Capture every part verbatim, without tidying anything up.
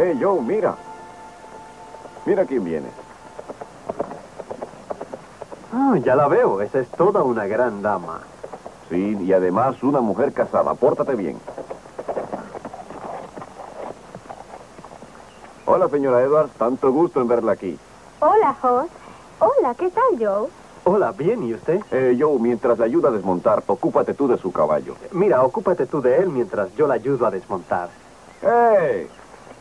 Hey, Joe, mira. Mira quién viene. Ah, ya la veo. Esa es toda una gran dama. Sí, y además una mujer casada. Pórtate bien. Hola, señora Edwards. Tanto gusto en verla aquí. Hola, Hoss. Hola, ¿qué tal, Joe? Hola, bien, ¿y usted? Eh, Joe, mientras le ayuda a desmontar, ocúpate tú de su caballo. Mira, ocúpate tú de él mientras yo la ayudo a desmontar. ¡Hey!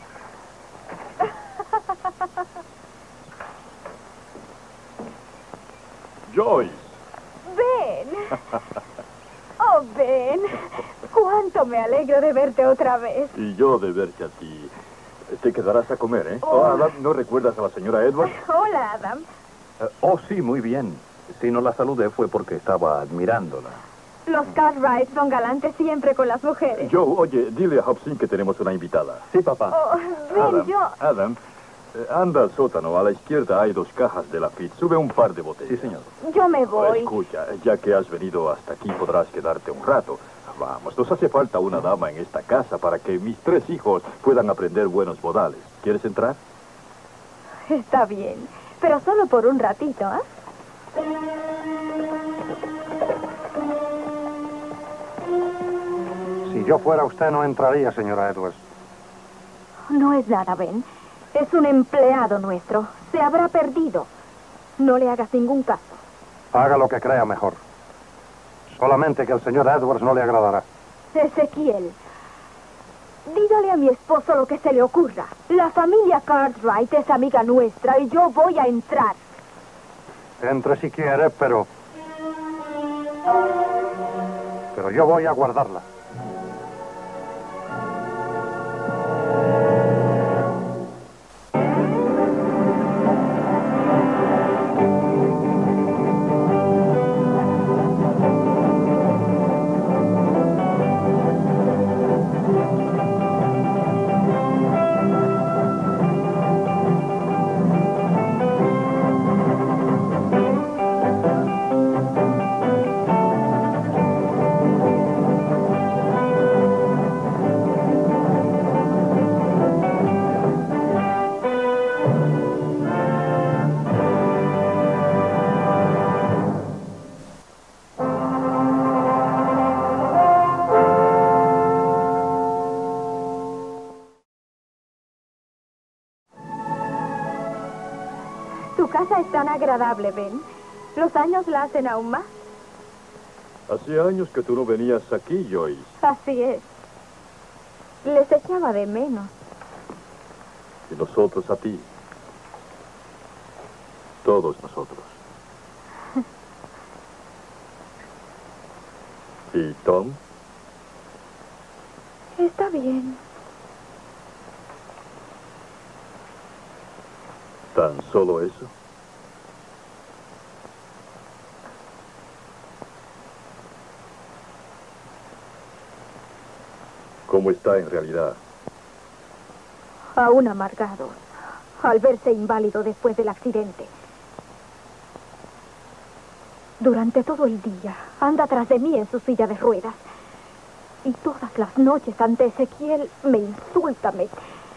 Joyce. Ben. Oh, Ben. Cuánto me alegro de verte otra vez. Y yo de verte a ti. Te quedarás a comer, ¿eh? Oh. Oh, Adam, ¿no recuerdas a la señora Edwards? Hola, Adam. Uh, oh, sí, muy bien. Si no la saludé fue porque estaba admirándola. Los Cartwright son galantes siempre con las mujeres. Joe, oye, dile a Hobson que tenemos una invitada. Sí, papá. Oh, Ben, Adam, yo... Adam, eh, anda al sótano. A la izquierda hay dos cajas de la Fit. Sube un par de botellas. Sí, señor. Yo me Oh, voy. escucha, ya que has venido hasta aquí podrás quedarte un rato. Vamos, nos hace falta una dama en esta casa para que mis tres hijos puedan aprender buenos modales. ¿Quieres entrar? Está bien, pero solo por un ratito, ¿eh? Si yo fuera usted, no entraría, señora Edwards. No es nada, Ben. Es un empleado nuestro. Se habrá perdido. No le hagas ningún caso. Haga lo que crea mejor. Solamente que al señor Edwards no le agradará. Ezequiel, dígale a mi esposo lo que se le ocurra. La familia Cartwright es amiga nuestra y yo voy a entrar. Entre si quiere, pero... Pero yo voy a guardarla. Tu casa es tan agradable, Ben. Los años la hacen aún más. Hace años que tú no venías aquí, Joyce. Así es. Les echaba de menos. Y nosotros a ti. Todos nosotros. ¿Y Tom? Está bien. ¿Tan solo eso? ¿Cómo está en realidad? Aún amargado, al verse inválido después del accidente. Durante todo el día anda tras de mí en su silla de ruedas. Y todas las noches ante Ezequiel me insulta, me...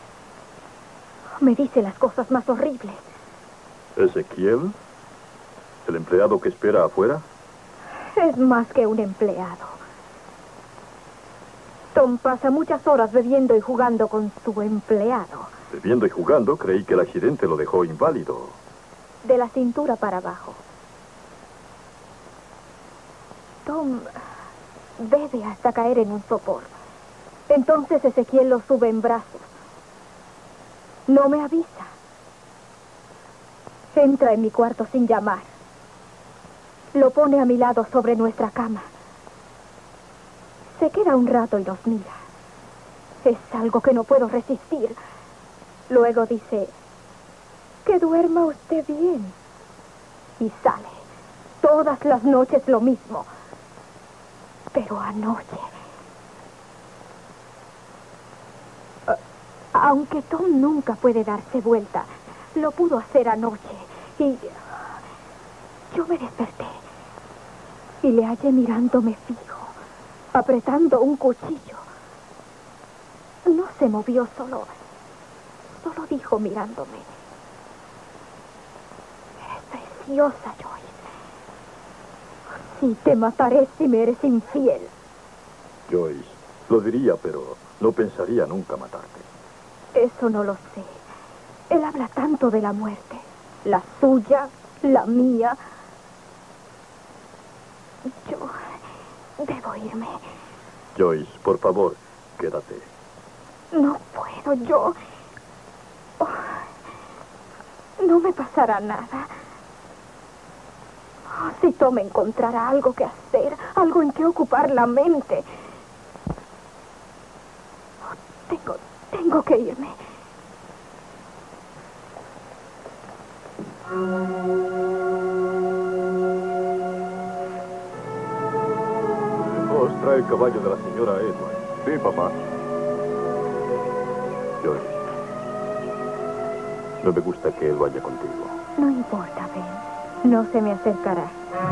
Me dice las cosas más horribles. ¿Ezequiel? ¿El empleado que espera afuera? Es más que un empleado. Tom pasa muchas horas bebiendo y jugando con su empleado. Bebiendo y jugando, creí que el accidente lo dejó inválido. De la cintura para abajo. Tom bebe hasta caer en un sopor. Entonces Ezequiel lo sube en brazos. No me avisa. Entra en mi cuarto sin llamar. Lo pone a mi lado sobre nuestra cama. Se queda un rato y nos mira. Es algo que no puedo resistir. Luego dice, que duerma usted bien. Y sale. Todas las noches lo mismo. Pero anoche... Aunque Tom nunca puede darse vuelta, lo pudo hacer anoche. Y yo me desperté. Y le hallé mirándome fijo, apretando un cuchillo. No se movió, solo solo dijo mirándome: eres preciosa, Joyce. Sí, te mataré si me eres infiel. Joyce, lo diría, pero no pensaría nunca matarte. Eso no lo sé. Él habla tanto de la muerte. La suya, la mía. Yo debo irme. Joyce, por favor, quédate. No puedo, yo... Oh, no me pasará nada. Oh, si Tom encontrara algo que hacer, algo en que ocupar la mente. Oh, tengo, tengo que irme. Os trae el caballo de la señora Edward. Sí, papá. Joyce, no me gusta que él vaya contigo. No importa, Ben. No se me acercará.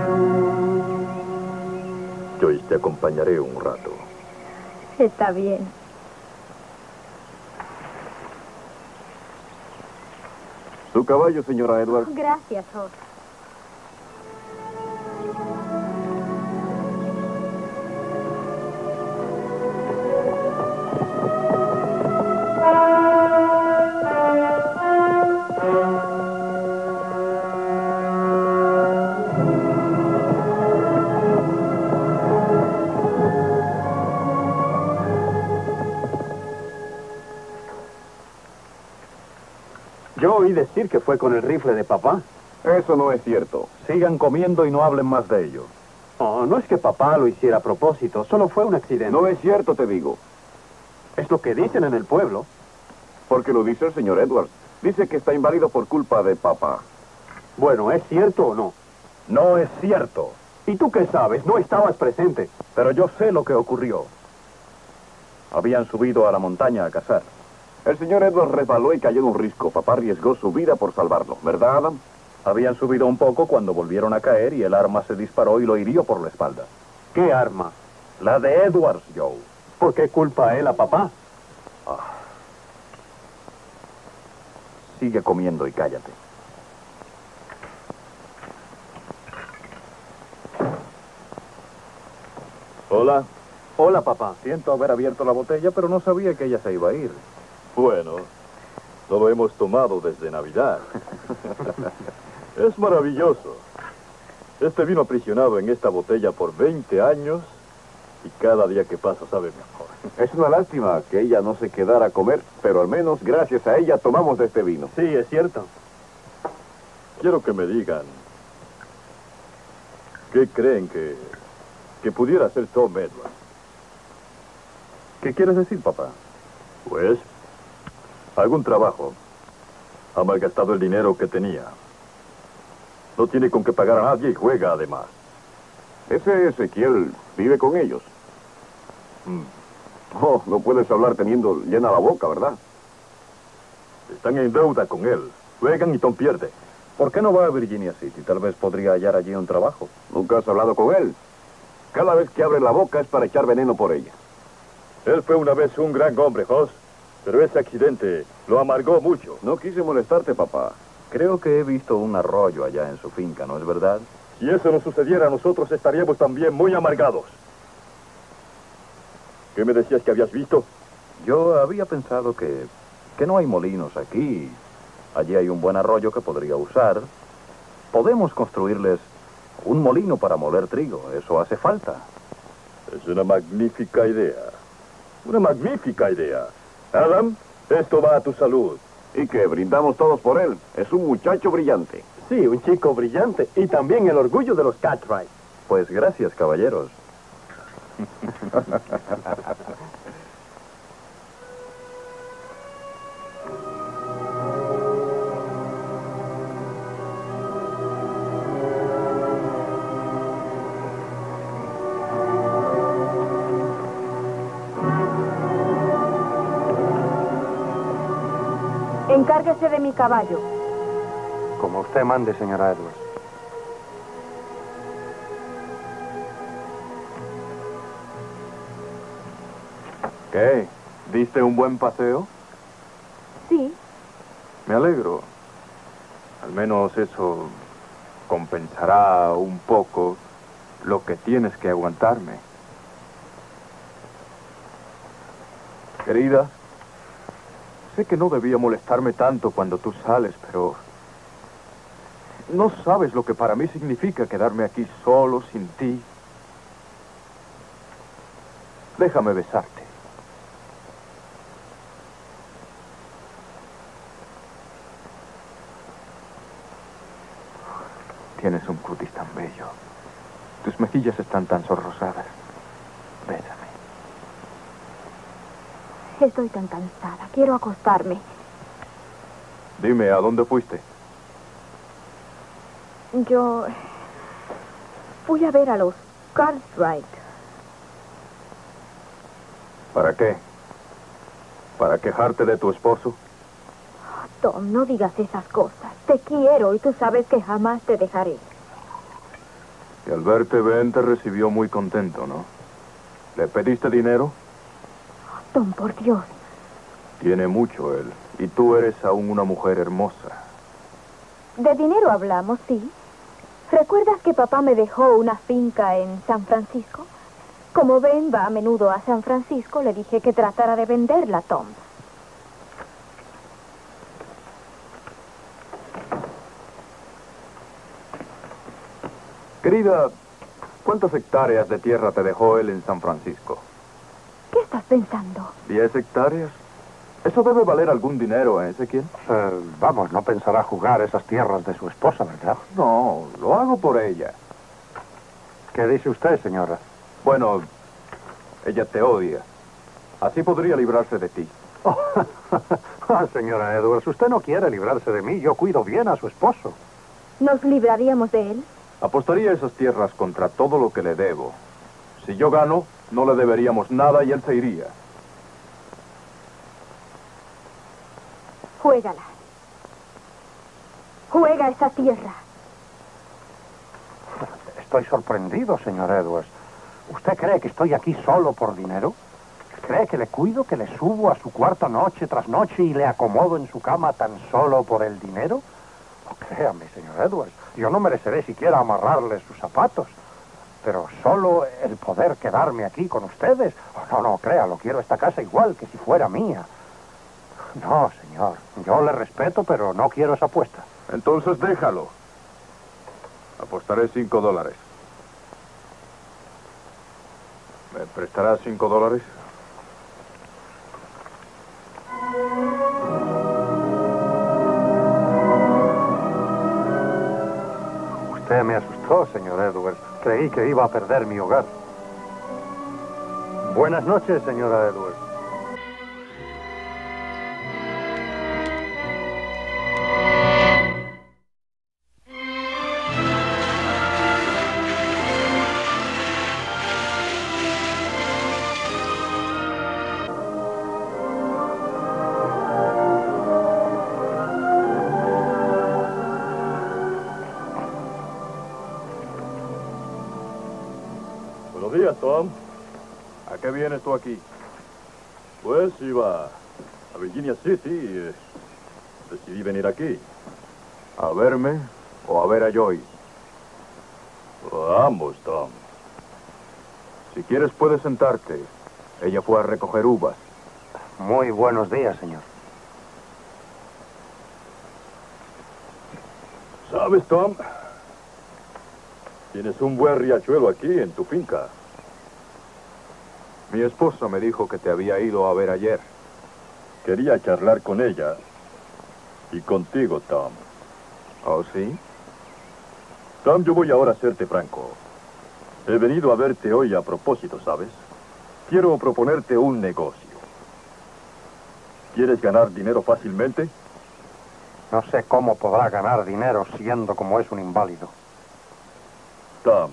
Joyce, te acompañaré un rato. Está bien. Su caballo, señora Edward. Gracias, Hoss. Yo oí decir que fue con el rifle de papá. Eso no es cierto. Sigan comiendo y no hablen más de ello. Oh, no es que papá lo hiciera a propósito, solo fue un accidente. No es cierto, te digo. Es lo que dicen en el pueblo. Porque lo dice el señor Edwards. Dice que está inválido por culpa de papá. Bueno, ¿es cierto o no? No es cierto. ¿Y tú qué sabes? No estabas presente. Pero yo sé lo que ocurrió. Habían subido a la montaña a cazar. El señor Edwards resbaló y cayó en un risco. Papá arriesgó su vida por salvarlo. ¿Verdad, Adam? Habían subido un poco cuando volvieron a caer y el arma se disparó y lo hirió por la espalda. ¿Qué arma? La de Edwards, Joe. ¿Por qué culpa a él a papá? Ah. Sigue comiendo y cállate. Hola. Hola, papá. Siento haber abierto la botella, pero no sabía que ella se iba a ir. Bueno, no lo hemos tomado desde Navidad. Es maravilloso. Este vino aprisionado en esta botella por veinte años y cada día que pasa sabe mejor. Es una lástima que ella no se quedara a comer, pero al menos gracias a ella tomamos de este vino. Sí, es cierto. Quiero que me digan qué creen que, que pudiera ser Tom Edwards. ¿Qué quieres decir, papá? Pues, algún trabajo. Ha malgastado el dinero que tenía. No tiene con qué pagar a nadie y juega además. Ese Ezequiel vive con ellos. Mm. Oh, no puedes hablar teniendo llena la boca, ¿verdad? Están en deuda con él. Juegan y Tom pierde. ¿Por qué no va a Virginia City? Tal vez podría hallar allí un trabajo. Nunca has hablado con él. Cada vez que abre la boca es para echar veneno por ella. Él fue una vez un gran hombre, Hoss. Pero ese accidente lo amargó mucho. No quise molestarte, papá. Creo que he visto un arroyo allá en su finca, ¿no es verdad? Si eso no sucediera, nosotros estaríamos también muy amargados. ¿Qué me decías que habías visto? Yo había pensado que, que no hay molinos aquí. Allí hay un buen arroyo que podría usar. Podemos construirles un molino para moler trigo. Eso hace falta. Es una magnífica idea. Una magnífica idea. Adam, esto va a tu salud. Y que brindamos todos por él. Es un muchacho brillante. Sí, un chico brillante. Y también el orgullo de los Cartwright. Pues gracias, caballeros. Encárguese de mi caballo. Como usted mande, señora Edwards. ¿Qué? ¿Diste un buen paseo? Sí, Me alegro. Al menos eso compensará un poco lo que tienes que aguantarme. Querida, sé que no debía molestarme tanto cuando tú sales, pero no sabes lo que para mí significa quedarme aquí solo, sin ti. Déjame besarte. Tienes un cutis tan bello. Tus mejillas están tan sonrosadas. Bésame. Estoy tan cansada. Quiero acostarme. Dime, ¿a dónde fuiste? Yo fui a ver a los Cartwright. ¿Para qué? ¿Para quejarte de tu esposo? Tom, no digas esas cosas. Te quiero y tú sabes que jamás te dejaré. Y al verte, Ben te recibió muy contento, ¿no? ¿Le pediste dinero? Tom, por Dios. Tiene mucho él. Y tú eres aún una mujer hermosa. De dinero hablamos, sí. ¿Recuerdas que papá me dejó una finca en San Francisco? Como Ben va a menudo a San Francisco, le dije que tratara de venderla, Tom. Querida, ¿cuántas hectáreas de tierra te dejó él en San Francisco? ¿Qué estás pensando? ¿Diez hectáreas? Eso debe valer algún dinero, ¿eh, Ezequiel? Eh, vamos, no pensará jugar esas tierras de su esposa, ¿verdad? No, lo hago por ella. ¿Qué dice usted, señora? Bueno, ella te odia. Así podría librarse de ti. Ah, señora Edwards, usted no quiere librarse de mí. Yo cuido bien a su esposo. ¿Nos libraríamos de él? Apostaría esas tierras contra todo lo que le debo. Si yo gano, no le deberíamos nada y él se iría. Juégala. Juega esa tierra. Estoy sorprendido, señor Edwards. ¿Usted cree que estoy aquí solo por dinero? ¿Cree que le cuido, que le subo a su cuarto noche tras noche y le acomodo en su cama tan solo por el dinero? Oh, créame, señor Edwards, yo no mereceré siquiera amarrarle sus zapatos. Pero solo el poder quedarme aquí con ustedes. Oh, no, no, créalo, quiero esta casa igual que si fuera mía. No, señor, yo le respeto, pero no quiero esa apuesta. Entonces déjalo. Apostaré cinco dólares. ¿Me prestarás cinco dólares? Usted me asustó, señor Edwards. Creí que iba a perder mi hogar. Buenas noches, señora Edwards. Buenos días, Tom. ¿A qué vienes tú aquí? Pues iba a Virginia City y eh, decidí venir aquí. ¿A verme o a ver a Joy? A ambos, Tom. Si quieres, puedes sentarte. Ella fue a recoger uvas. Muy buenos días, señor. ¿Sabes, Tom? Tienes un buen riachuelo aquí, en tu finca. Mi esposa me dijo que te había ido a ver ayer. Quería charlar con ella y contigo, Tom. ¿Oh, sí? Tom, yo voy ahora a serte franco. He venido a verte hoy a propósito, ¿sabes? Quiero proponerte un negocio. ¿Quieres ganar dinero fácilmente? No sé cómo podrá ganar dinero siendo como es un inválido. Tom,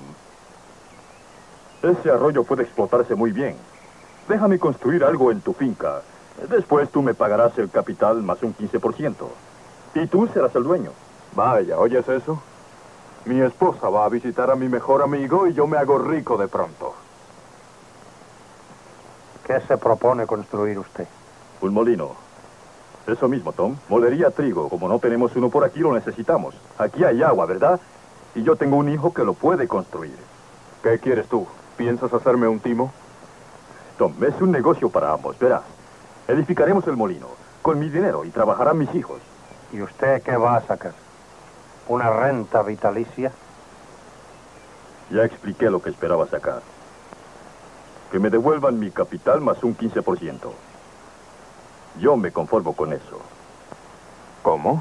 ese arroyo puede explotarse muy bien. Déjame construir algo en tu finca. Después tú me pagarás el capital más un quince por ciento. Y tú serás el dueño. Vaya, ¿oyes eso? Mi esposa va a visitar a mi mejor amigo y yo me hago rico de pronto. ¿Qué se propone construir usted? Un molino. Eso mismo, Tom. Molería trigo. Como no tenemos uno por aquí, lo necesitamos. Aquí hay agua, ¿verdad? Y yo tengo un hijo que lo puede construir. ¿Qué quieres tú? ¿Piensas hacerme un timo? Tom, es un negocio para ambos, verás. Edificaremos el molino con mi dinero y trabajarán mis hijos. ¿Y usted qué va a sacar? ¿Una renta vitalicia? Ya expliqué lo que esperaba sacar. Que me devuelvan mi capital más un quince por ciento. Yo me conformo con eso. ¿Cómo?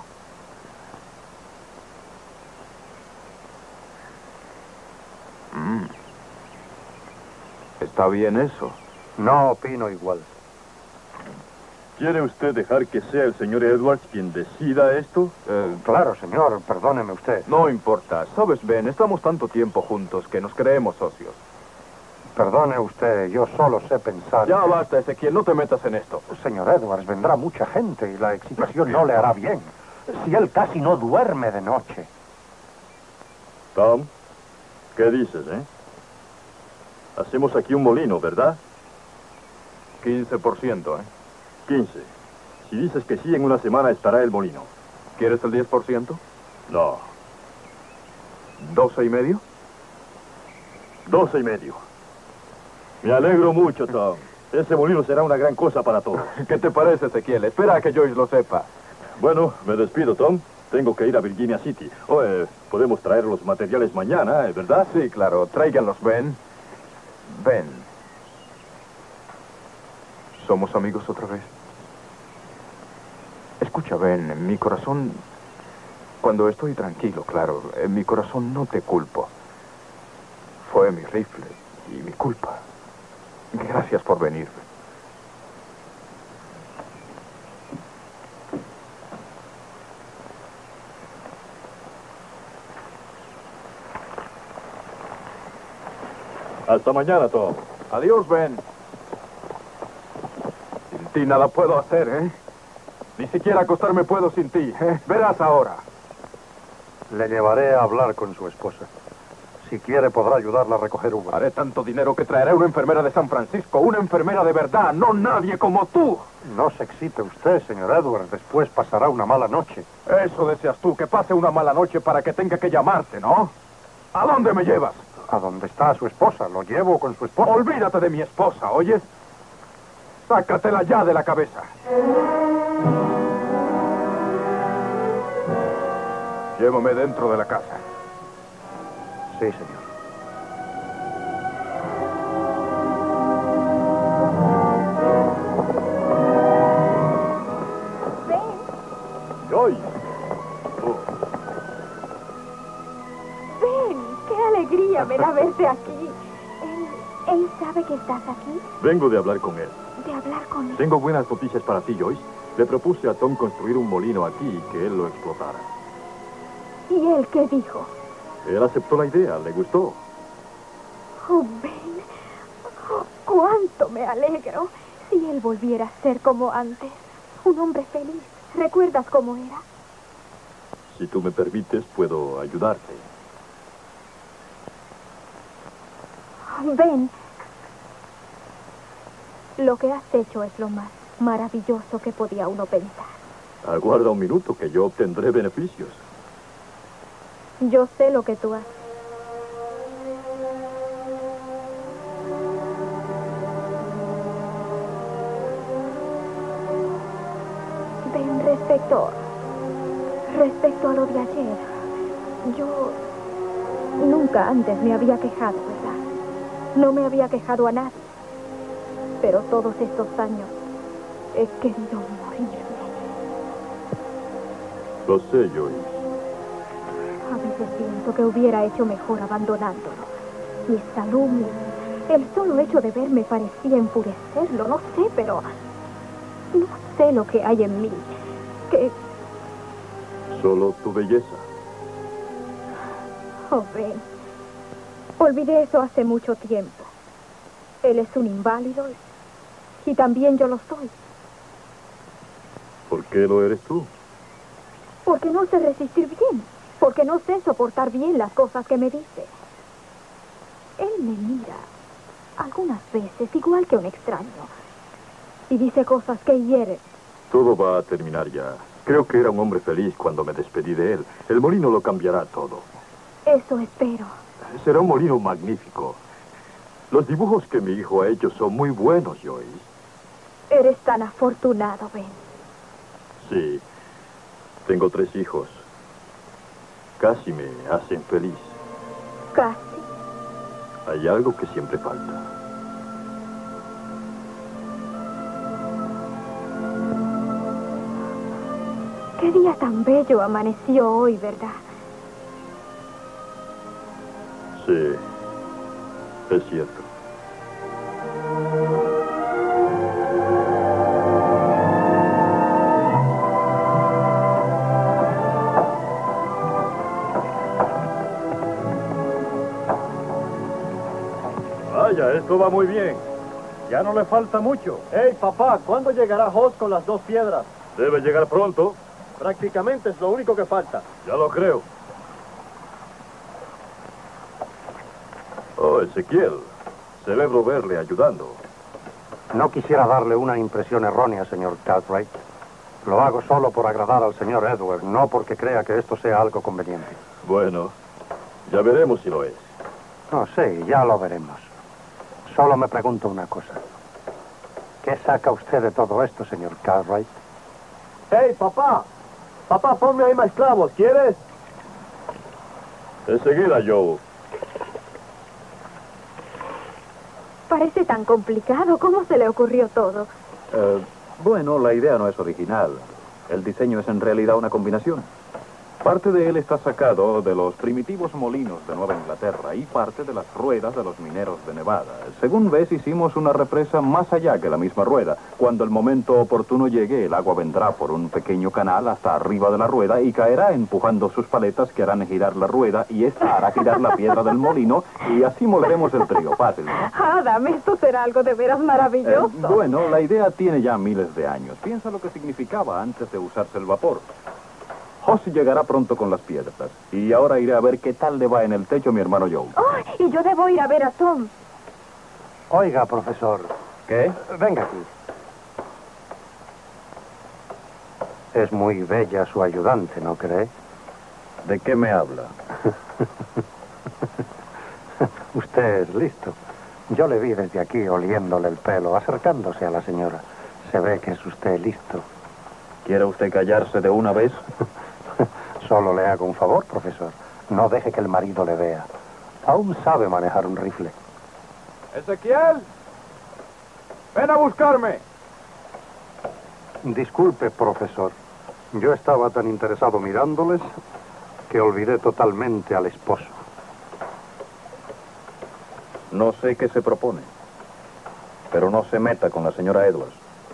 Mm. Está bien eso. No opino igual. ¿Quiere usted dejar que sea el señor Edwards quien decida esto? Eh, Claro, señor, perdóneme usted. no importa. Sabes, Ben, estamos tanto tiempo juntos que nos creemos socios. Perdone usted, yo solo sé pensar... Ya basta, Ezequiel, no te metas en esto. Señor Edwards, vendrá mucha gente y la excitación no le hará bien. Si él casi no duerme de noche. Tom, ¿qué dices, eh? Hacemos aquí un molino, ¿verdad? quince por ciento, ¿eh? quince. Si dices que sí, en una semana estará el molino. ¿Quieres el diez por ciento? No, ¿doce y medio? doce y medio. Me alegro mucho, Tom. Ese molino será una gran cosa para todos. ¿Qué te parece, Ezequiel? Espera a que Joyce lo sepa. Bueno, me despido, Tom. Tengo que ir a Virginia City. Oh, eh, podemos traer los materiales mañana, ¿eh? ¿Verdad? Sí, claro. Tráiganlos, Ben. Ben. ¿Somos amigos otra vez? Escucha, Ben, en mi corazón... Cuando estoy tranquilo, claro, en mi corazón no te culpo. Fue mi rifle y mi culpa. Gracias por venir. Hasta mañana, Tom. Adiós, Ben. Sin ti nada puedo hacer, ¿eh? Ni siquiera acostarme puedo sin ti, ¿eh? Verás ahora. Le llevaré a hablar con su esposa. Si quiere, podrá ayudarla a recoger uvas. Haré tanto dinero que traeré una enfermera de San Francisco, una enfermera de verdad, no nadie como tú. No se excite usted, señor Edwards. Después pasará una mala noche. Eso deseas tú, que pase una mala noche para que tenga que llamarte, ¿no? ¿A dónde me llevas? ¿A dónde está su esposa? Lo llevo con su esposa. Olvídate de mi esposa, ¿oyes? Sácatela ya de la cabeza. Llévame dentro de la casa. Sí, señor. Ven. Joyce. Oh, Ven. Qué alegría me da verte aquí. Él, él sabe que estás aquí. vengo de hablar con él. De hablar con él. Tengo buenas noticias para ti, Joyce. Le propuse a Tom construir un molino aquí y que él lo explotara. ¿Y él qué dijo? Él aceptó la idea, le gustó. Oh, Ben. Oh, cuánto me alegro. Si él volviera a ser como antes. Un hombre feliz. ¿Recuerdas cómo era? Si tú me permites, puedo ayudarte. Ben. Lo que has hecho es lo más maravilloso que podía uno pensar. Aguarda un minuto que yo obtendré beneficios. Yo sé lo que tú haces. Ben, respecto... Respecto a lo de ayer, yo nunca antes me había quejado, ¿verdad? No me había quejado a nadie. Pero todos estos años he querido morirme. Lo sé, Joyce. A veces pienso que hubiera hecho mejor abandonándolo. Mi salud, mi... el solo hecho de verme parecía enfurecerlo. No sé, pero... No sé lo que hay en mí. Que... Solo tu belleza. Oh, Ben. Olvidé eso hace mucho tiempo. Él es un inválido y también yo lo soy. ¿Por qué lo eres tú? Porque no sé resistir bien. Porque no sé soportar bien las cosas que me dice. Él me mira algunas veces igual que un extraño. Y dice cosas que hieren. Todo va a terminar ya. Creo que era un hombre feliz cuando me despedí de él. El molino lo cambiará todo. Eso espero. Será un molino magnífico. Los dibujos que mi hijo ha hecho son muy buenos, Joyce. Eres tan afortunado, Ben. Sí. Tengo tres hijos. Casi me hacen feliz. Casi. Hay algo que siempre falta. Qué día tan bello amaneció hoy, ¿verdad? Sí, es cierto. Vaya, esto va muy bien. Ya no le falta mucho. Hey, papá, ¿cuándo llegará Hoss con las dos piedras? Debe llegar pronto. Prácticamente es lo único que falta. Ya lo creo. Oh, Ezequiel. Celebro verle ayudando. No quisiera darle una impresión errónea, señor Cartwright. Lo hago solo por agradar al señor Edward, no porque crea que esto sea algo conveniente. Bueno, ya veremos si lo es. No sé, ya lo veremos. Solo me pregunto una cosa. ¿Qué saca usted de todo esto, señor Cartwright? Hey, papá. Papá, ponme ahí más clavos, ¿quieres? Enseguida, Joe. Parece tan complicado. ¿Cómo se le ocurrió todo? Eh, bueno, la idea no es original. El diseño es en realidad una combinación. Parte de él está sacado de los primitivos molinos de Nueva Inglaterra y parte de las ruedas de los mineros de Nevada. Según ves, hicimos una represa más allá que la misma rueda. Cuando el momento oportuno llegue, el agua vendrá por un pequeño canal hasta arriba de la rueda y caerá empujando sus paletas que harán girar la rueda y esta hará girar la piedra del molino y así moveremos el trío. Fácil, ¿no? Adam, esto será algo de veras maravilloso. Eh, bueno, la idea tiene ya miles de años. Piensa lo que significaba antes de usarse el vapor. Hoss llegará pronto con las piedras. Y ahora iré a ver qué tal le va en el techo mi hermano Joe. Oh, y yo debo ir a ver a Tom. Oiga, profesor. ¿Qué? Venga aquí. Es muy bella su ayudante, ¿no cree? ¿De qué me habla? Usted es listo. Yo le vi desde aquí oliéndole el pelo, acercándose a la señora. Se ve que es usted listo. ¿Quiere usted callarse de una vez? Solo le hago un favor, profesor. No deje que el marido le vea. Aún sabe manejar un rifle. Ezequiel, ven a buscarme. Disculpe, profesor. Yo estaba tan interesado mirándoles que olvidé totalmente al esposo. No sé qué se propone, pero no se meta con la señora Edwards.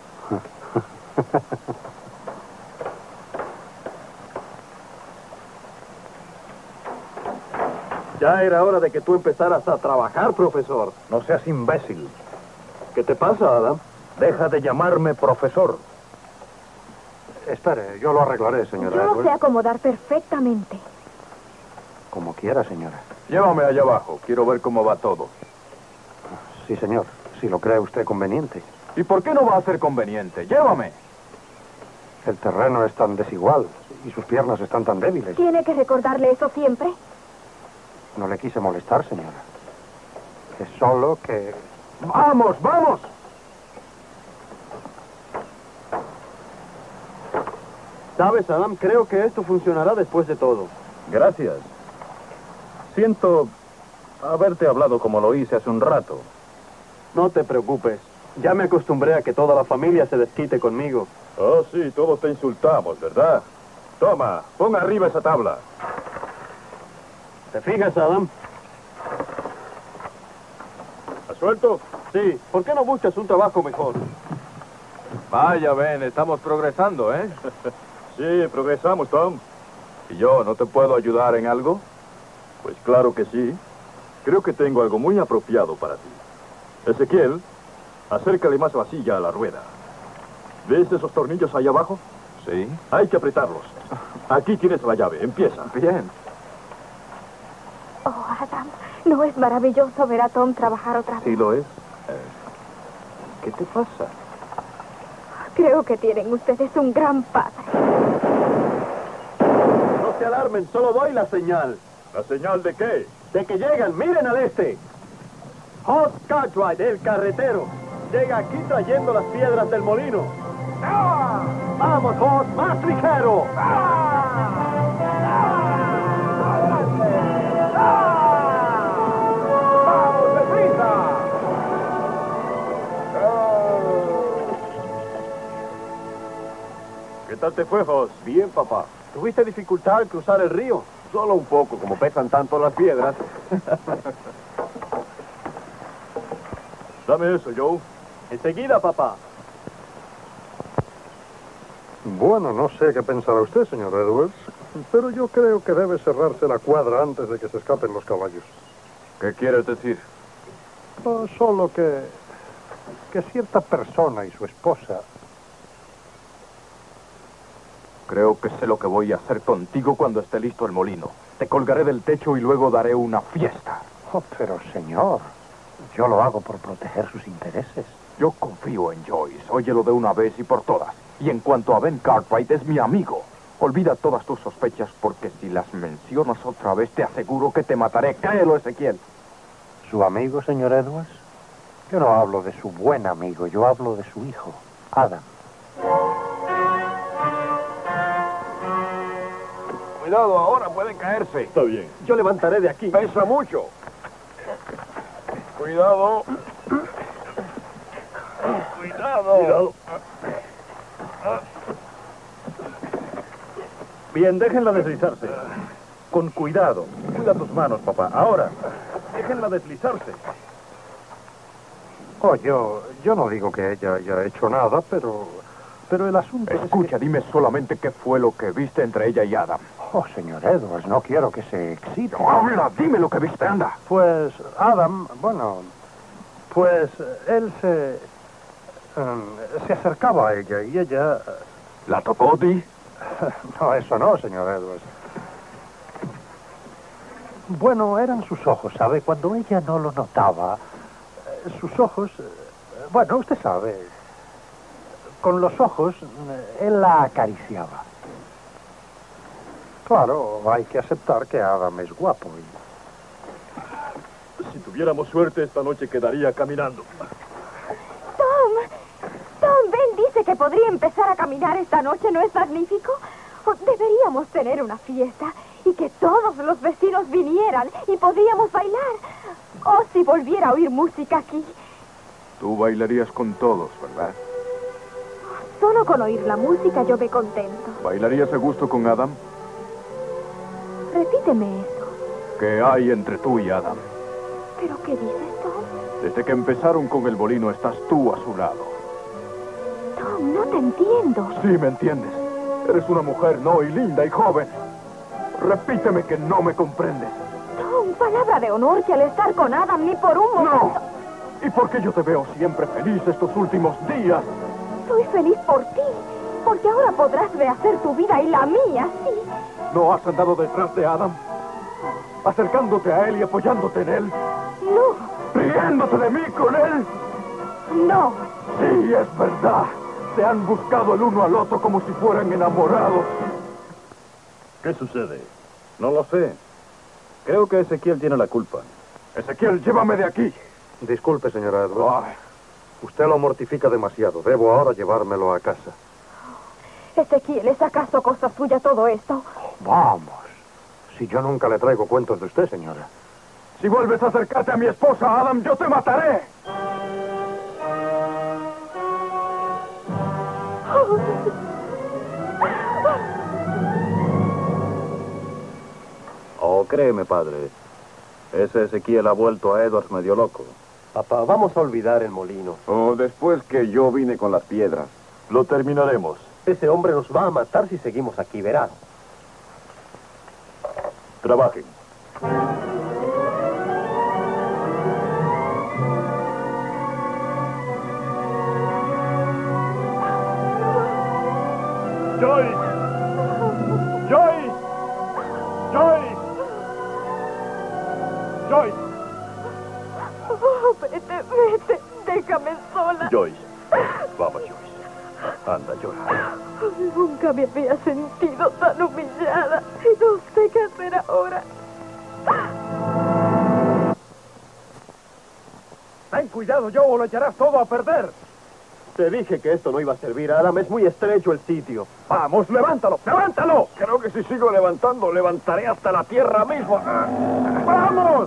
Ya era hora de que tú empezaras a trabajar, profesor. No seas imbécil. ¿Qué te pasa, Adam? Deja de llamarme profesor. Espere, yo lo arreglaré, señora Yo lo Edwards. sé acomodar perfectamente. Como quiera, señora. Llévame allá abajo. Quiero ver cómo va todo. Sí, señor. Si lo cree usted conveniente. ¿Y por qué no va a ser conveniente? Llévame. El terreno es tan desigual y sus piernas están tan débiles. ¿Tiene que recordarle eso siempre? No le quise molestar, señora. Es solo que... ¡Vamos, vamos! ¿Sabes, Adam? Creo que esto funcionará después de todo. Gracias. Siento haberte hablado como lo hice hace un rato. No te preocupes. Ya me acostumbré a que toda la familia se desquite conmigo. Oh, sí, todos te insultamos, ¿verdad? Toma, pon arriba esa tabla. ¿Te fijas, Adam? ¿Has suelto? Sí. ¿Por qué no buscas un trabajo mejor? Vaya, ven, estamos progresando, ¿eh? Sí, progresamos, Tom. ¿Y yo no te puedo ayudar en algo? Pues claro que sí. Creo que tengo algo muy apropiado para ti. Ezequiel, acércale más la silla a la rueda. ¿Ves esos tornillos ahí abajo? Sí. Hay que apretarlos. Aquí tienes la llave. Empieza. Bien. Oh, Adam, ¿no es maravilloso ver a Tom trabajar otra vez? Sí lo es. Eh, ¿Qué te pasa? Creo que tienen ustedes un gran padre. No se alarmen, solo doy la señal. ¿La señal de qué? De que llegan, miren al este. Hoss Cartwright, el carretero, llega aquí trayendo las piedras del molino. ¡Ah! ¡Vamos, Hoss, más ligero! ¡Ah! ¡Ah! ¡Adelante! ¡Ah! ¡Vamos, deprisa! ¿Qué tal te fue, Hoss? Bien, papá. ¿Tuviste dificultad al cruzar el río? Solo un poco, como pesan tanto las piedras. Dame eso, Joe. Enseguida, papá. Bueno, no sé qué pensará usted, señor Edwards, pero yo creo que debe cerrarse la cuadra antes de que se escapen los caballos. ¿Qué quieres decir? Oh, solo que... que cierta persona y su esposa... Creo que sé lo que voy a hacer contigo cuando esté listo el molino. Te colgaré del techo y luego daré una fiesta. Oh, pero señor, yo lo hago por proteger sus intereses. Yo confío en Joyce. Óyelo de una vez y por todas. Y en cuanto a Ben Cartwright, es mi amigo. Olvida todas tus sospechas porque si las mencionas otra vez te aseguro que te mataré. Créelo, Ezequiel. ¿Su amigo, señor Edwards? Yo no hablo de su buen amigo, yo hablo de su hijo, Adam. Cuidado, ahora pueden caerse. Está bien. Yo levantaré de aquí. Pesa mucho. Cuidado. Cuidado. Cuidado. Bien, déjenla deslizarse. Con cuidado. Cuida tus manos, papá. Ahora, déjenla deslizarse. Oh, yo, yo no digo que ella haya hecho nada, pero... pero el asunto Escucha, es que... dime solamente qué fue lo que viste entre ella y Adam. Oh, señor Edwards, no quiero que se excite. No, habla, dime lo que viste, anda. Pues Adam, bueno, pues él se... em, se acercaba a ella y ella... ¿La tocó, Dee? No, eso no, señor Edwards. Bueno, eran sus ojos, ¿sabe? Cuando ella no lo notaba, eh, sus ojos... eh, bueno, usted sabe, con los ojos eh, él la acariciaba. Claro, hay que aceptar que Adam es guapo. Y... Si tuviéramos suerte, esta noche quedaría caminando. Tom, Tom, Ben dice que podría empezar a caminar esta noche, ¿no es magnífico? Oh, deberíamos tener una fiesta y que todos los vecinos vinieran y podríamos bailar. O si volviera a oír música aquí. Tú bailarías con todos, ¿verdad? Solo con oír la música yo me contento. ¿Bailarías a gusto con Adam? Repíteme eso. ¿Qué hay entre tú y Adam? ¿Pero qué dices, Tom? Desde que empezaron con el molino, estás tú a su lado. Tom, no te entiendo. Sí, ¿me entiendes? Eres una mujer, ¿no? Y linda y joven. Repíteme que no me comprendes. Tom, palabra de honor que al estar con Adam ni por un momento... ¡No! ¿Y por qué yo te veo siempre feliz estos últimos días? Soy feliz por ti, porque ahora podrás rehacer tu vida y la mía, sí. ¿No has andado detrás de Adam? ¿Acercándote a él y apoyándote en él? No, ¿Riéndote de mí con él? no. Sí, es verdad. Se han buscado el uno al otro como si fueran enamorados. ¿Qué sucede? No lo sé. Creo que Ezequiel tiene la culpa. Ezequiel, llévame de aquí. Disculpe, señora Edwards. Ay, Usted lo mortifica demasiado. Debo ahora llevármelo a casa. Ezequiel, ¿es acaso cosa suya todo esto? Vamos. Si yo nunca le traigo cuentos de usted, señora. si vuelves a acercarte a mi esposa, Adam, yo te mataré. Oh, créeme, padre. Ese Ezequiel ha vuelto a Edwards medio loco. Papá, vamos a olvidar el molino. Oh, después que yo vine con las piedras. Lo terminaremos. Ese hombre nos va a matar si seguimos aquí, verás. Trabajen. Joyce. Joyce. Joyce. Joyce. Oh, vete, vete, déjame sola. Joyce. Vamos, Joyce. Anda, llora. Nunca me había sentido tan humillada. Y no sé qué hacer ahora. Ten cuidado, Joe, o lo echarás todo a perder. Te dije que esto no iba a servir, Adam. Es muy estrecho el sitio. Vamos, levántalo, levántalo. Creo que si sigo levantando, levantaré hasta la tierra misma. ¡Vamos!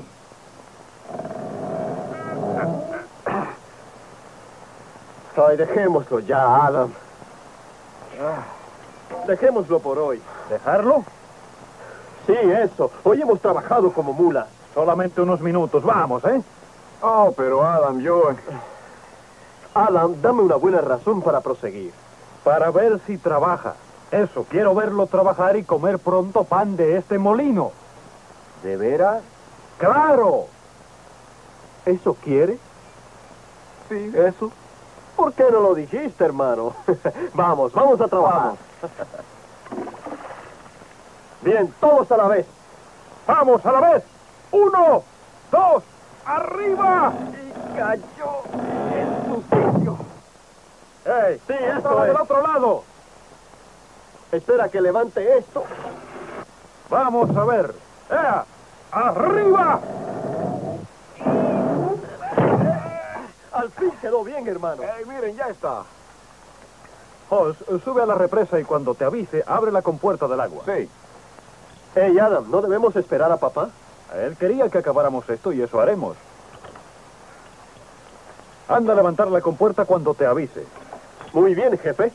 Ay, dejémoslo ya, Adam. Dejémoslo por hoy. ¿Dejarlo? Sí, eso. Hoy hemos trabajado como mulas. Solamente unos minutos. Vamos, ¿eh? Oh, pero Adam, yo... Adam, dame una buena razón para proseguir. Para ver si trabaja. Eso, quiero verlo trabajar y comer pronto pan de este molino. ¿De veras? ¡Claro! ¿Eso quiere? Sí, eso. ¿Por qué no lo dijiste, hermano? Vamos, vamos a trabajar. Bien, todos a la vez. ¡Vamos, a la vez! ¡Uno! ¡Dos! ¡Arriba! Y cayó en su sitio. ¡Ey! Sí, esto ¡Estaba es. del otro lado! Espera que levante esto. Vamos a ver. ¡Ea! ¡Arriba! Al fin quedó bien, hermano. Hey, miren, ya está. Hoss, sube a la represa y cuando te avise, abre la compuerta del agua. Sí. Hey, Adam, ¿no debemos esperar a papá? Él quería que acabáramos esto y eso haremos. Anda a levantar la compuerta cuando te avise. Muy bien, jefe.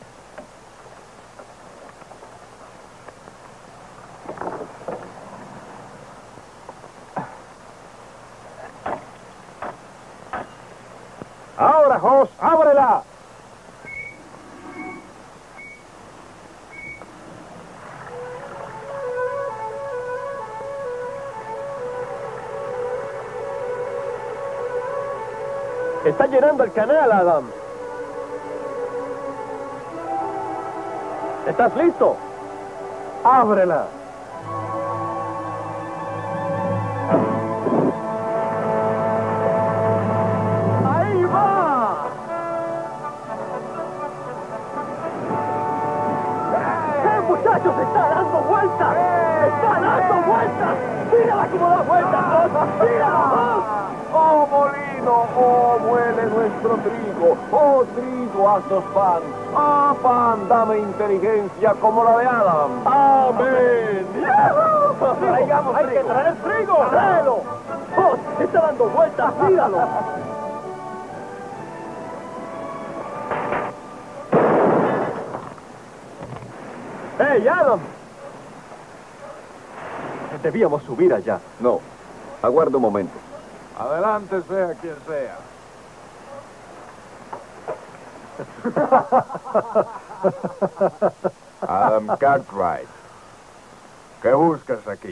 ¡Ahora, Hoss! ¡Ábrela! Está llenando el canal, Adam. ¿Estás listo? ¡Ábrela! ¡Ahí va! ¡Eh, muchachos! ¡Está dando vueltas! ¡Está dando vueltas! ¡Mírala cómo da vueltas! ¡Mírala! ¡Oh, molino! ¡Oh, muele nuestro trigo! ¡Oh, trigo, haznos pan! ¡Ah, pan, dame inteligencia como la de Adam! ¡Amén! ¡Yahoo! Traigamos ¡Hay que trigo. traer trigo! ¡Tráelo! ¡Oh, está dando vueltas! ¡Míralo! ¡Hey, Adam! Debíamos subir allá. No, aguarda un momento. Adelante, sea quien sea. Adam Cartwright. ¿Qué buscas aquí?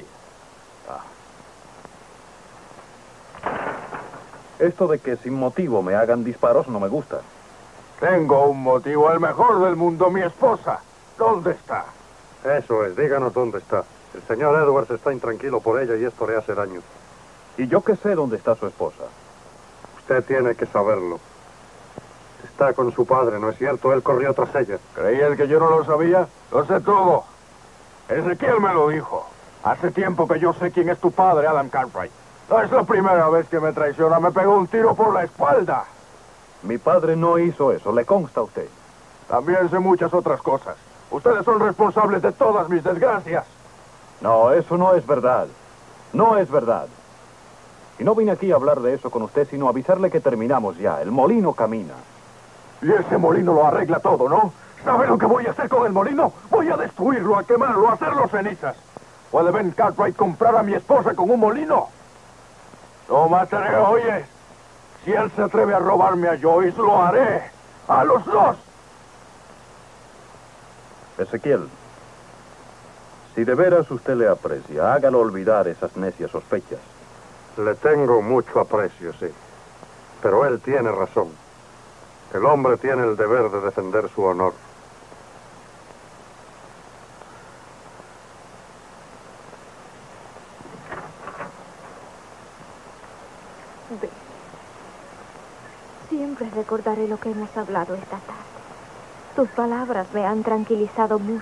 Esto de que sin motivo me hagan disparos no me gusta. Tengo un motivo, el mejor del mundo, mi esposa. ¿Dónde está? Eso es, díganos dónde está. El señor Edwards está intranquilo por ella y esto le hace daño. Y yo que sé dónde está su esposa. Usted tiene que saberlo. Está con su padre, ¿no es cierto? Él corrió tras ella. ¿Creía el que yo no lo sabía? Lo sé todo. Ezequiel me lo dijo. Hace tiempo que yo sé quién es tu padre, Adam Cartwright. No es la primera vez que me traiciona. Me pegó un tiro por la espalda. Mi padre no hizo eso, le consta a usted. También sé muchas otras cosas. Ustedes son responsables de todas mis desgracias. No, eso no es verdad. No es verdad. Y no vine aquí a hablar de eso con usted, sino a avisarle que terminamos ya. El molino camina. Y ese molino lo arregla todo, ¿no? ¿Sabe lo que voy a hacer con el molino? Voy a destruirlo, a quemarlo, a hacerlo cenizas. ¿Puede Ben Cartwright comprar a mi esposa con un molino? Lo mataré, oye. Si él se atreve a robarme a Joyce, lo haré. A los dos. Ezequiel, si de veras usted le aprecia, hágalo olvidar esas necias sospechas. Le tengo mucho aprecio, sí. Pero él tiene razón. El hombre tiene el deber de defender su honor. Ve. Siempre recordaré lo que hemos hablado esta tarde. Tus palabras me han tranquilizado mucho.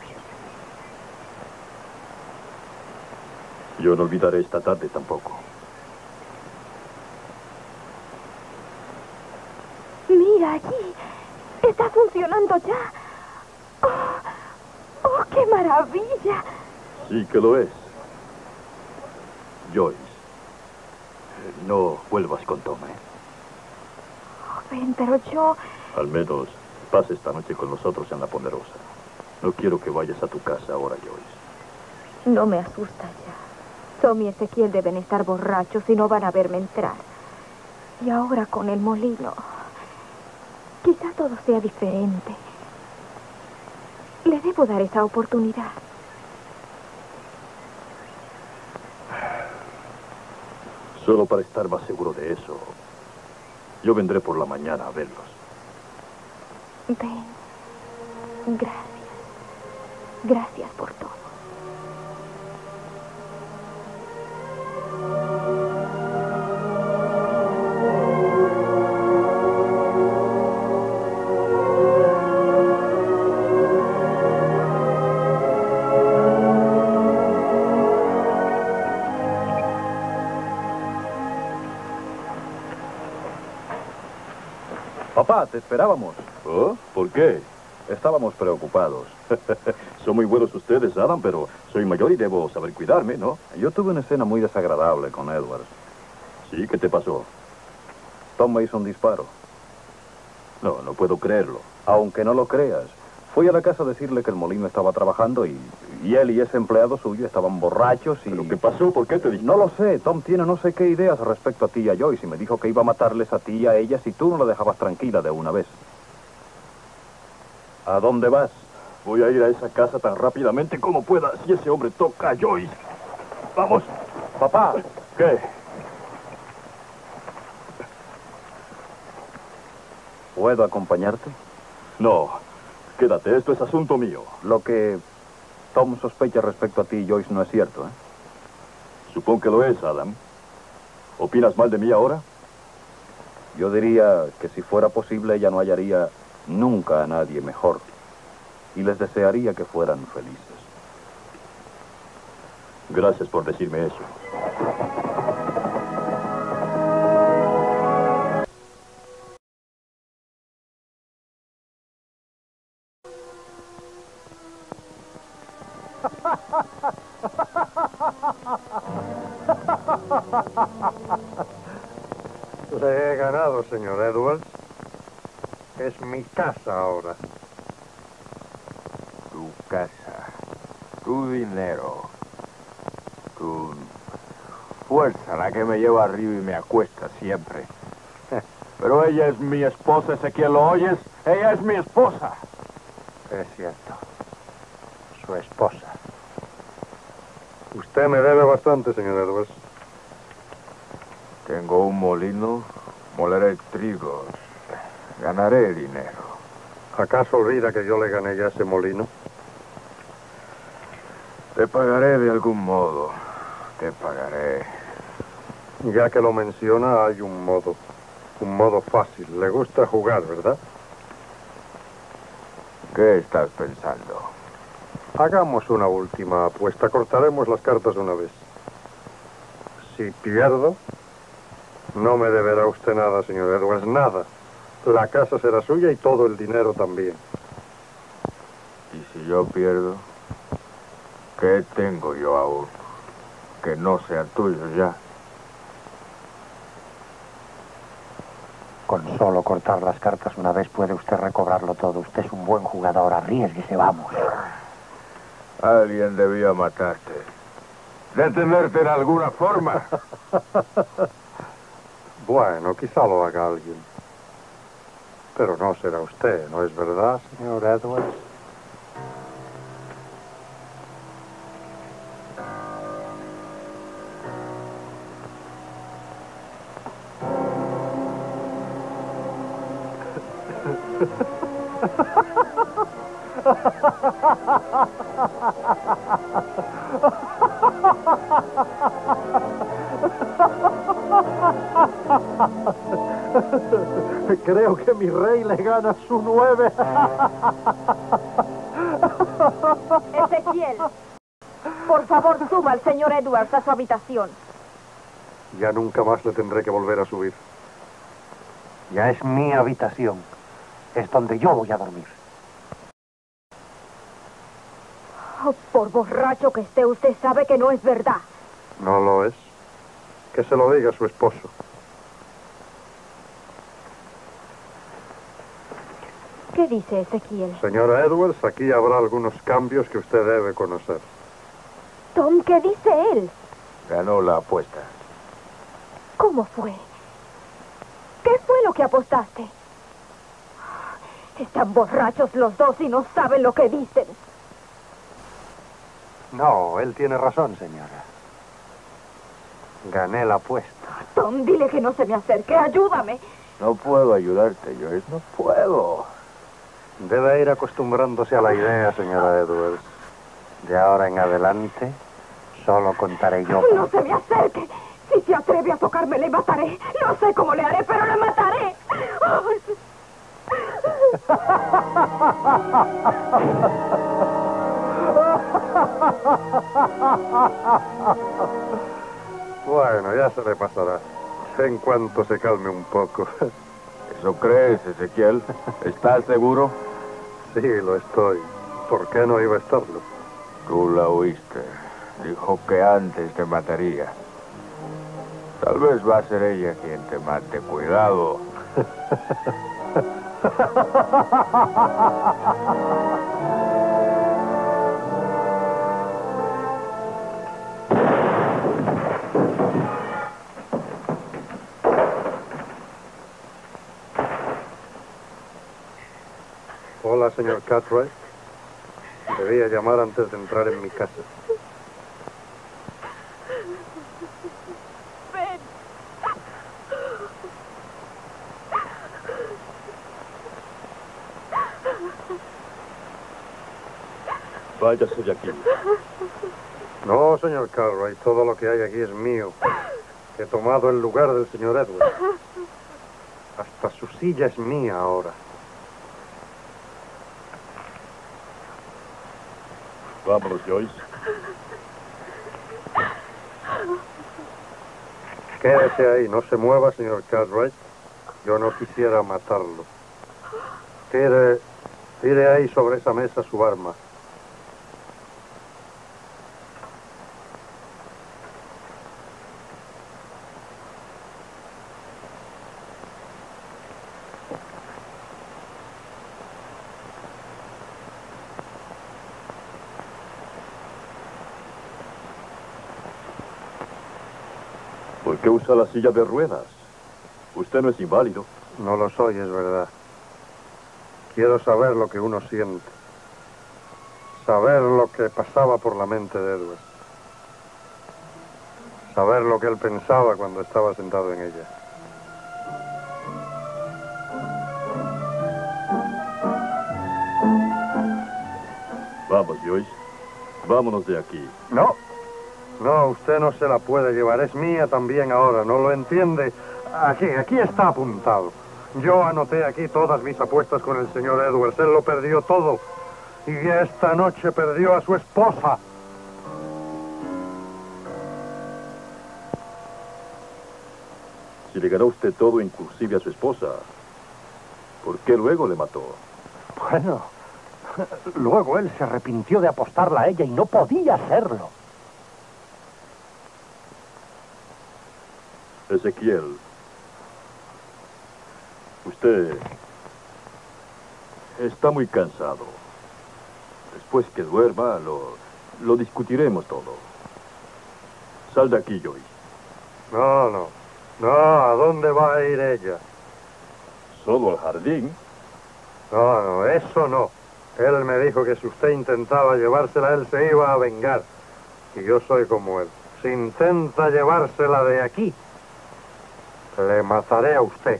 Yo no olvidaré esta tarde tampoco. Mira allí. Está funcionando ya. ¡Oh! ¡Oh, qué maravilla! Sí que lo es. Joyce, no vuelvas con Tom, ¿eh? Oh, Ben, pero yo... Al menos pasa esta noche con nosotros en la Ponderosa. No quiero que vayas a tu casa ahora, Joyce. No me asusta ya. Tom y Ezequiel deben estar borrachos y no van a verme entrar. Y ahora con el molino... Quizá todo sea diferente. Le debo dar esa oportunidad. Solo para estar más seguro de eso, yo vendré por la mañana a verlos. Ben, gracias. Gracias por todo. Papá, te esperábamos. ¿Oh? ¿Por qué? Estábamos preocupados. Son muy buenos ustedes, Adam, pero soy mayor y debo saber cuidarme, ¿no? Yo tuve una escena muy desagradable con Edwards. ¿Sí? ¿Qué te pasó? Tom me hizo un disparo. No, no puedo creerlo. Aunque no lo creas, fui a la casa a decirle que el molino estaba trabajando y, y él y ese empleado suyo estaban borrachos y... ¿Pero qué pasó? ¿Por qué te dijiste? No lo sé. Tom tiene no sé qué ideas respecto a ti y a Joyce y me dijo que iba a matarles a ti y a ella si tú no la dejabas tranquila de una vez. ¿A dónde vas? Voy a ir a esa casa tan rápidamente como pueda si ese hombre toca a Joyce. ¡Vamos! Papá. ¿Qué? ¿Puedo acompañarte? No. Quédate, esto es asunto mío. Lo que Tom sospecha respecto a ti y Joyce no es cierto, ¿eh? Supongo que lo es, Adam. ¿Opinas mal de mí ahora? Yo diría que si fuera posible ella no hallaría nunca a nadie mejor. Y les desearía que fueran felices. Gracias por decirme eso. Le he ganado, señor Edwards. Es mi casa ahora. Tu casa, tu dinero, tu fuerza, la que me lleva arriba y me acuesta siempre. Pero ella es mi esposa, Ezequiel, ¿lo oyes? Ella es mi esposa. Es cierto. Su esposa. Usted me debe bastante, señor Edwards. Tengo un molino, moleré trigos, ganaré dinero. ¿Acaso olvida que yo le gané ya ese molino? Te pagaré de algún modo, te pagaré. Ya que lo menciona, hay un modo. Un modo fácil. Le gusta jugar, ¿verdad? ¿Qué estás pensando? Hagamos una última apuesta. Cortaremos las cartas una vez. Si pierdo, no me deberá usted nada, señor Edwards, nada. La casa será suya y todo el dinero también. ¿Y si yo pierdo? ¿Qué tengo yo aún? Que no sea tuyo ya. Con solo cortar las cartas una vez puede usted recobrarlo todo. Usted es un buen jugador. Arriésguese, vamos. Alguien debía matarte. Detenerte en alguna forma. Bueno, quizá lo haga alguien. Pero no será usted, ¿no es verdad, señor Edwards? Creo que mi rey le gana su nueve. Ezequiel, por favor, suba al señor Edwards a su habitación. Ya nunca más le tendré que volver a subir. Ya es mi habitación. Es donde yo voy a dormir. Oh, por borracho que esté, usted sabe que no es verdad. No lo es. Que se lo diga a su esposo. ¿Qué dice Ezequiel? Señora Edwards, aquí habrá algunos cambios que usted debe conocer. Tom, ¿qué dice él? Ganó la apuesta. ¿Cómo fue? ¿Qué fue lo que apostaste? Están borrachos los dos y no saben lo que dicen. No, él tiene razón, señora. Gané la apuesta. Tom, dile que no se me acerque. Ayúdame. No puedo ayudarte, Joyce. No puedo. Debe ir acostumbrándose a la idea, señora Edwards. De ahora en adelante, solo contaré yo. No se me acerque. Si se atreve a tocarme, le mataré. No sé cómo le haré, pero le mataré. Bueno, ya se le pasará. En cuanto se calme un poco. ¿Eso crees, Ezequiel? ¿Estás seguro? Sí, lo estoy. ¿Por qué no iba a estarlo? Tú la oíste. Dijo que antes te mataría. Tal vez va a ser ella quien te mate. Cuidado. Hola, señor Cartwright. Debía llamar antes de entrar en mi casa. Ven. Váyase de aquí. No, señor Cartwright, todo lo que hay aquí es mío. He tomado el lugar del señor Edwards. Hasta su silla es mía ahora. Vámonos, Joyce. Quédese ahí, no se mueva, señor Cartwright. Yo no quisiera matarlo. Tire, tire ahí sobre esa mesa su arma. ¿Por qué usa la silla de ruedas? Usted no es inválido. No lo soy, es verdad. Quiero saber lo que uno siente. Saber lo que pasaba por la mente de Edwards. Saber lo que él pensaba cuando estaba sentado en ella. Vamos, Joyce. Vámonos de aquí. No. No, usted no se la puede llevar. Es mía también ahora. ¿No lo entiende? Aquí, aquí está apuntado. Yo anoté aquí todas mis apuestas con el señor Edwards. Él lo perdió todo. Y esta noche perdió a su esposa. Si le ganó usted todo, inclusive a su esposa, ¿por qué luego le mató? Bueno, luego él se arrepintió de apostarla a ella y no podía hacerlo. Ezequiel, usted está muy cansado. Después que duerma, lo, lo discutiremos todo. Sal de aquí, Joyce. No, no. No, ¿a dónde va a ir ella? ¿Solo al jardín? No, no, eso no. Él me dijo que si usted intentaba llevársela, él se iba a vengar. Y yo soy como él. Si intenta llevársela de aquí, le mataré a usted.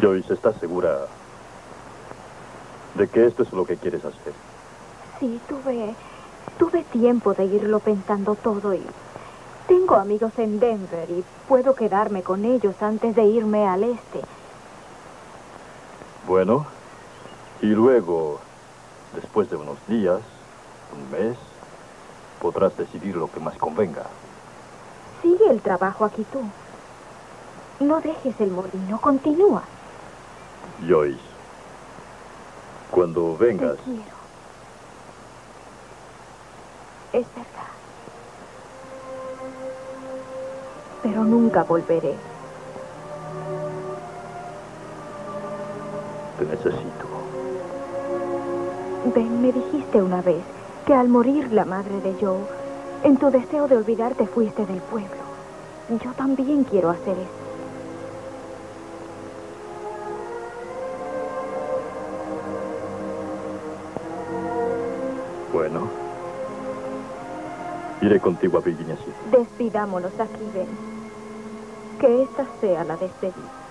Joyce, ¿estás segura de que esto es lo que quieres hacer? Sí, tuve... Tuve tiempo de irlo pensando todo y... Tengo amigos en Denver y puedo quedarme con ellos antes de irme al este. Bueno, y luego, después de unos días, un mes, podrás decidir lo que más convenga. Sigue el trabajo aquí tú. No dejes el molino, continúa. Joyce, cuando vengas... Te quiero. Es verdad. Pero nunca volveré. Te necesito. Ben, me dijiste una vez que al morir la madre de Joe, en tu deseo de olvidarte fuiste del pueblo. Yo también quiero hacer eso. Bueno, iré contigo a Virginia City. Despidámonos aquí, Ben. Que esta sea la despedida.